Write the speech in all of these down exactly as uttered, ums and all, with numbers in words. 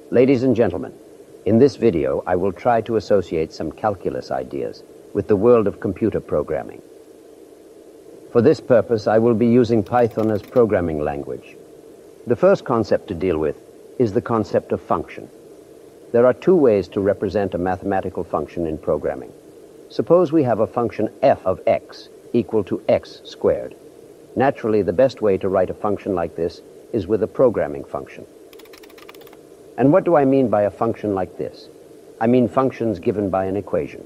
Ladies and gentlemen, in this video I will try to associate some calculus ideas with the world of computer programming. For this purpose I will be using Python as programming language. The first concept to deal with is the concept of function. There are two ways to represent a mathematical function in programming. Suppose we have a function f of x equal to x squared. Naturally, the best way to write a function like this is with a programming function. And what do I mean by a function like this? I mean functions given by an equation.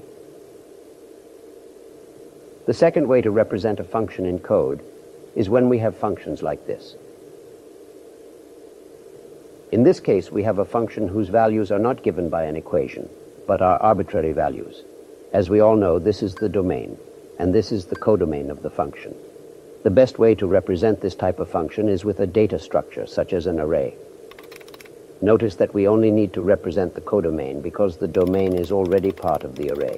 The second way to represent a function in code is when we have functions like this. In this case, we have a function whose values are not given by an equation, but are arbitrary values. As we all know, this is the domain, and this is the codomain of the function. The best way to represent this type of function is with a data structure, such as an array. Notice that we only need to represent the codomain because the domain is already part of the array.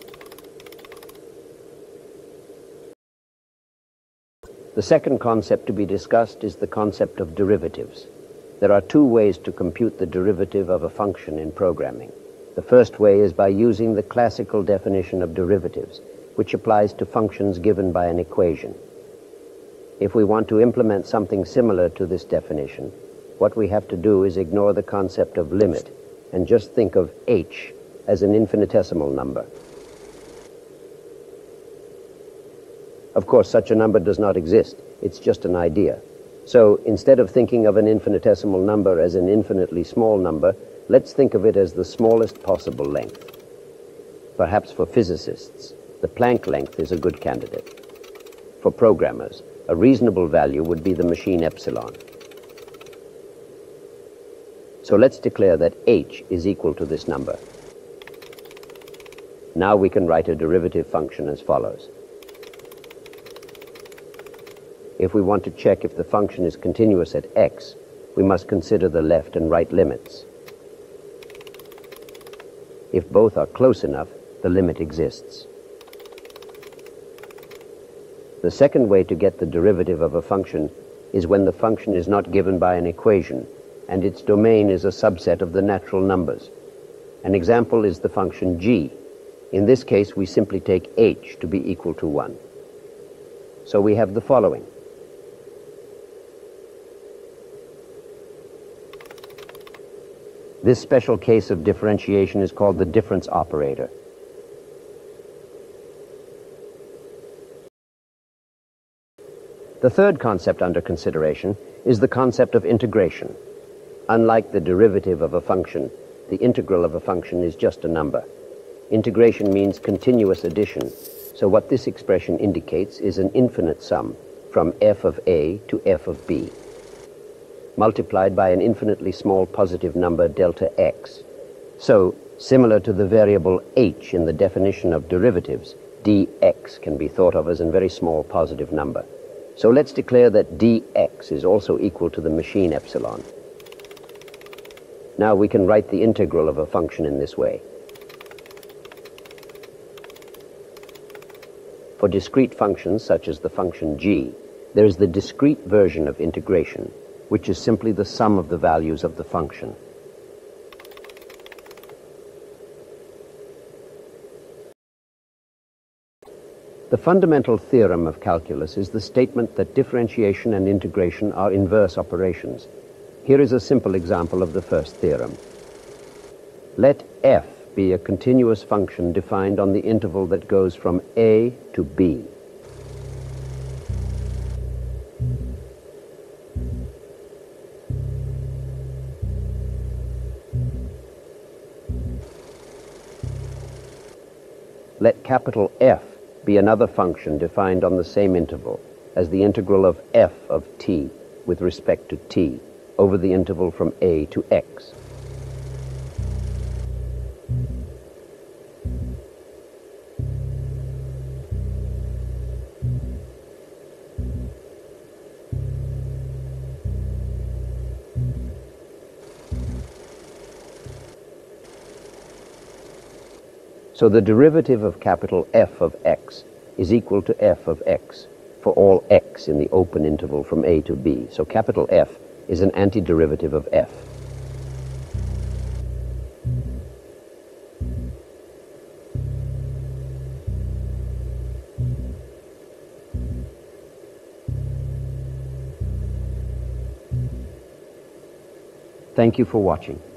The second concept to be discussed is the concept of derivatives. There are two ways to compute the derivative of a function in programming. The first way is by using the classical definition of derivatives, which applies to functions given by an equation. If we want to implement something similar to this definition, what we have to do is ignore the concept of limit and just think of h as an infinitesimal number. Of course, such a number does not exist. It's just an idea. So instead of thinking of an infinitesimal number as an infinitely small number, let's think of it as the smallest possible length. Perhaps for physicists, the Planck length is a good candidate. For programmers, a reasonable value would be the machine epsilon. So let's declare that h is equal to this number. Now we can write a derivative function as follows. If we want to check if the function is continuous at x, we must consider the left and right limits. If both are close enough, the limit exists. The second way to get the derivative of a function is when the function is not given by an equation, and its domain is a subset of the natural numbers. An example is the function g. In this case, we simply take h to be equal to one. So we have the following. This special case of differentiation is called the difference operator. The third concept under consideration is the concept of integration. Unlike the derivative of a function, the integral of a function is just a number. Integration means continuous addition, so what this expression indicates is an infinite sum from f of a to f of b, multiplied by an infinitely small positive number delta x. So, similar to the variable h in the definition of derivatives, dx can be thought of as a very small positive number. So let's declare that dx is also equal to the machine epsilon. Now we can write the integral of a function in this way. For discrete functions, such as the function g, there is the discrete version of integration, which is simply the sum of the values of the function. The fundamental theorem of calculus is the statement that differentiation and integration are inverse operations. Here is a simple example of the first theorem. Let f be a continuous function defined on the interval that goes from a to b. Let capital F be another function defined on the same interval as the integral of f of t with respect to t over the interval from a to x. So the derivative of capital F of x is equal to f of x for all x in the open interval from a to b. So capital F is an antiderivative of f. Thank you for watching.